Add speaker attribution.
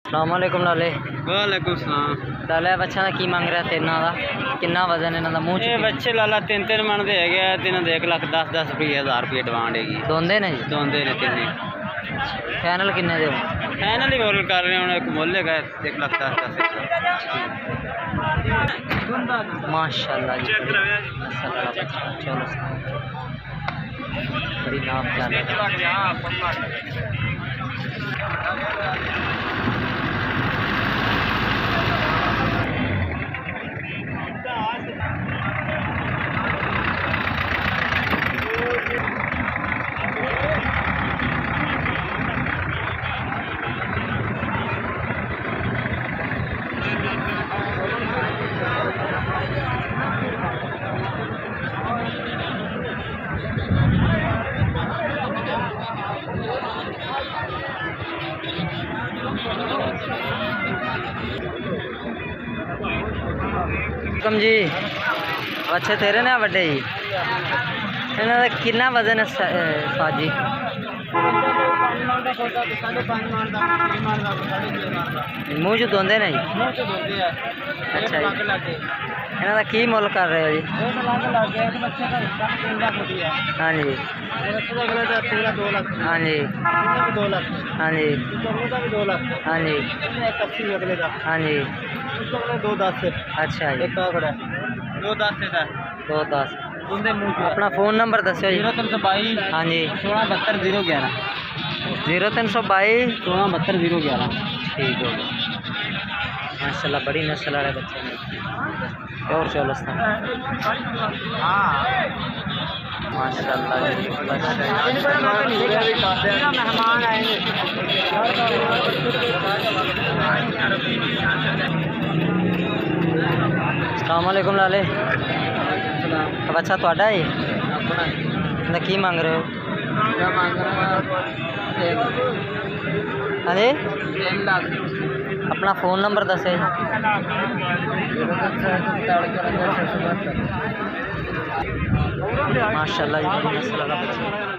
Speaker 1: अस्सलामुअलैकुम लाले।
Speaker 2: वालेकुम सलाम।
Speaker 1: लाले बच्चा की मंग रहा है तेना का किन्ना वजन इन्हां दा मूंह च
Speaker 2: बच्चे लाला 3-3 मन दे है तिन्हां दे 1,10,10 रुपये 1000 रुपये डिमांड हैगी।
Speaker 1: दोंदे ने जी
Speaker 2: दोंदे ने तिन्ने।
Speaker 1: फाइनल किन्ने दे हो?
Speaker 2: फाइनल ही बोल कर रहे हैं एक मोल है 1,10,10
Speaker 1: माशाल्लाह जी चलो बड़ी नाप कम जी अच्छे तेरे ने बड़े जी इन्हां दा किन्ना वजन है साजी? मूँह च दोंदे ने जी? अच्छा जी इन्हां दा की मुल कर रहे हो जी? हाँ जी हाँ जी हाँ जी हाँ जी हाँ जी
Speaker 2: 210।
Speaker 1: अच्छा जी 210 अपना फ़ोन नंबर दसो जी।
Speaker 2: 0322
Speaker 1: हाँ जी
Speaker 2: 1672
Speaker 1: 032
Speaker 2: 1672
Speaker 1: ठीक हो गया माशाल्लाह बड़ी नस्ल वाले बच्चे ने और चलो माशाल्लाह मेहमान आएंगे। अस्सलाम वालेकुम लाले। बच्चा थोड़ा है ना की मांग रहे हो? हाँ जी अपना फ़ोन नंबर दसे। माशाल्लाह जी बड़ी नस्ल वाला बच्चा।